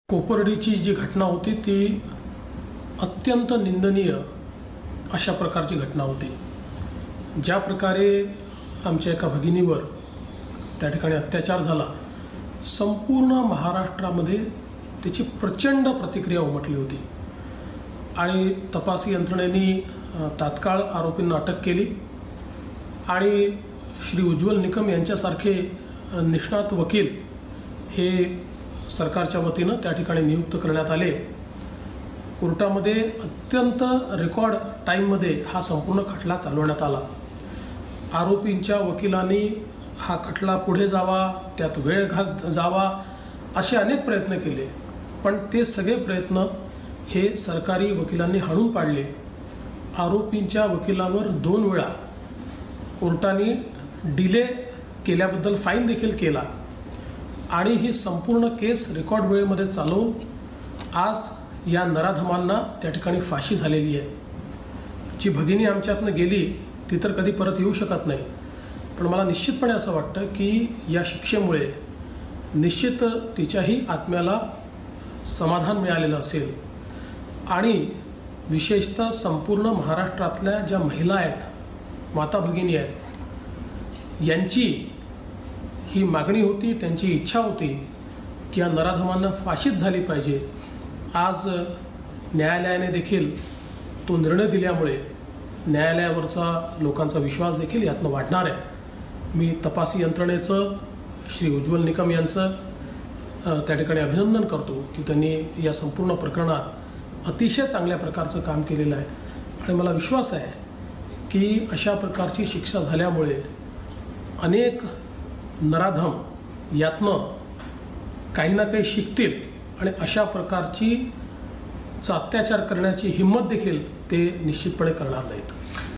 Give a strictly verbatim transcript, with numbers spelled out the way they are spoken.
कोपर्डीची जी घटना होती ती अत्यंत निंदनीय अशा प्रकारची घटना होती। ज्या प्रकारे आमच्या एका भगिनीवर त्या ठिकाणी अत्याचार झाला, संपूर्ण महाराष्ट्रामध्ये त्याची प्रचंड प्रतिक्रिया उमटली होती आणि तपासी यंत्रणेने तात्काळ आरोपींना अटक केली आणि श्री उज्ज्वल निकम यांच्यासारखे निष्णात वकील हे सरकारच्या वतीनं त्या ठिकाणी नियुक्त करण्यात आले। कोर्टामध्ये अत्यंत रेकॉर्ड टाईममध्ये हा संपूर्ण खटला चालवण्यात आला। आरोपींच्या वकिलांनी हा खटला पुढे जावा, त्यात वेळ घात जावा असे अनेक प्रयत्न केले, पण ते सगळे प्रयत्न हे सरकारी वकिलांनी हाणून पाडले। आरोपींच्या वकिलावर दोन वेळा कोर्टाने डिले केल्याबद्दल फाईन देखील केला आणि ही संपूर्ण केस रेकॉर्ड वेळेमध्ये चालवून आज या नराधमांना त्या ठिकाणी फाशी झालेली आहे। जी भगिनी आमच्यातनं गेली ती तर कधी परत येऊ शकत नाही, पण मला निश्चितपणे असं वाटतं की या शिक्षेमुळे निश्चित तिच्याही आत्म्याला समाधान मिळालेलं असेल आणि विशेषतः संपूर्ण महाराष्ट्रातल्या ज्या महिला आहेत, माता भगिनी आहेत, यांची ही मागणी होती, त्यांची इच्छा होती की या नराधमांना फाशीच झाली पाहिजे। आज न्यायालयाने देखील तो निर्णय दिल्यामुळे न्यायालयावरचा लोकांचा विश्वास देखील यातनं वाढणार आहे। मी तपासी यंत्रणेचं श्री उज्ज्वल निकम यांचं त्या ठिकाणी अभिनंदन करतो की त्यांनी या संपूर्ण प्रकरणात अतिशय चांगल्या प्रकारचं काम केलेलं आहे आणि मला विश्वास आहे की अशा प्रकारची शिक्षा झाल्यामुळे अनेक नराधम यातनं काही ना काही शिकतील आणि अशा प्रकारची अत्याचार करण्याची हिंमत देखील ते निश्चितपणे करणार नाहीत।